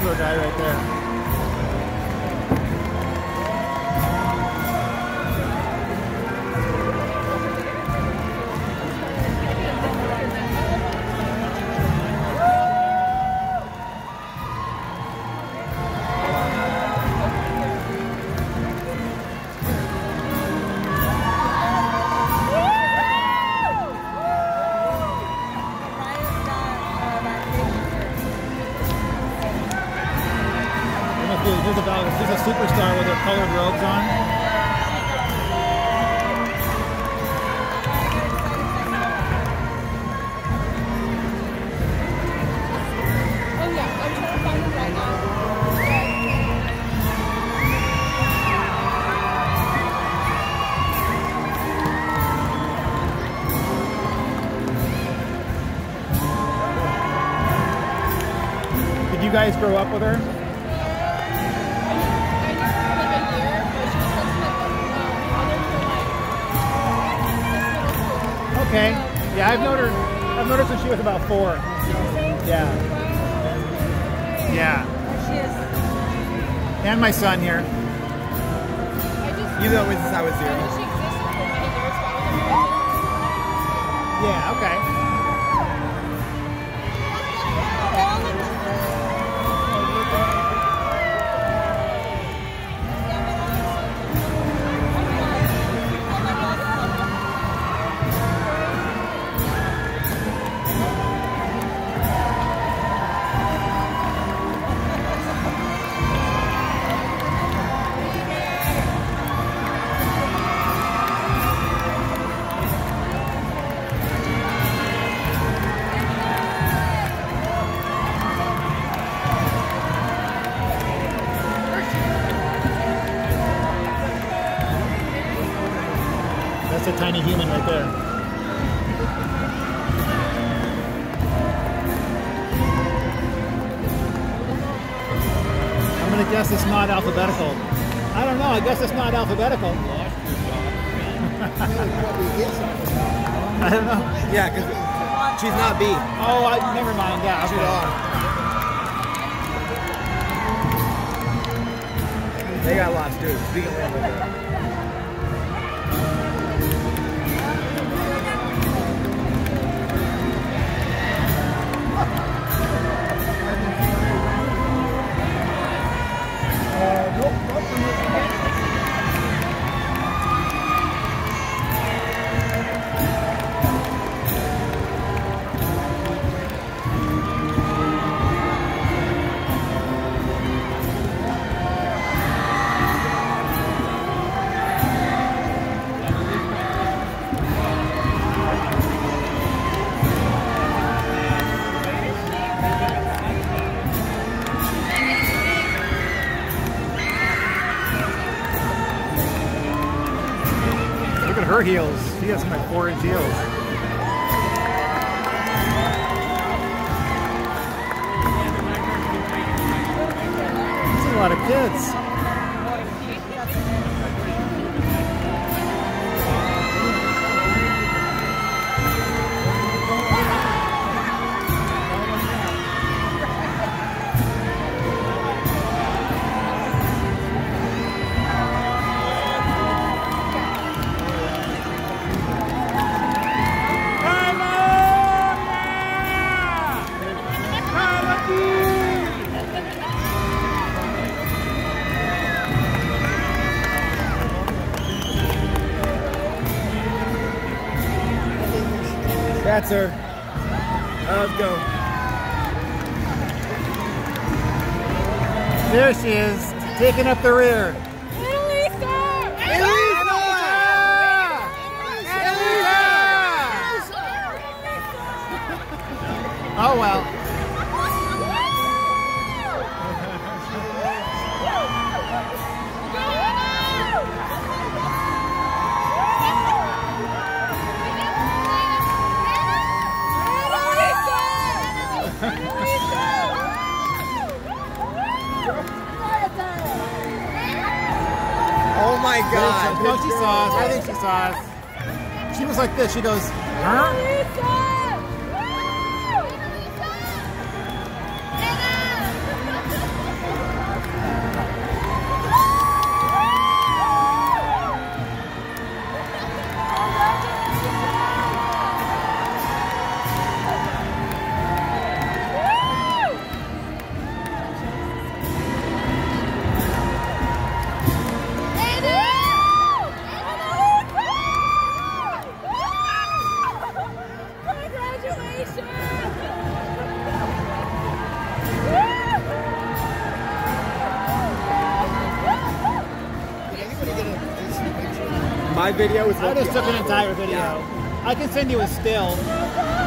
dinosaur guy right there. She's a superstar with her colored robes on. Oh yeah, I'm trying to find it right now. Did you guys grow up with her? Okay. Yeah, I've known her since she was about 4. Yeah. Yeah. She is. And my son here. You know since I was 0. She existed for many years, but I was Yeah, okay. That's a tiny human right there. I'm gonna guess it's not alphabetical. I don't know, I guess it's not alphabetical. I don't know. Yeah, because she's not B. Oh, never mind. Yeah, She's okay. R. They got lost too. Speaking of language. Her heels. She has some like 4-inch heels. That's a lot of kids. That's her. Let's go. There she is, taking up the rear. Oh well. Oh my God. No, she saw us. I think she saw us. She was like this. She goes, huh? My video is I just took an entire video. I can send you a still.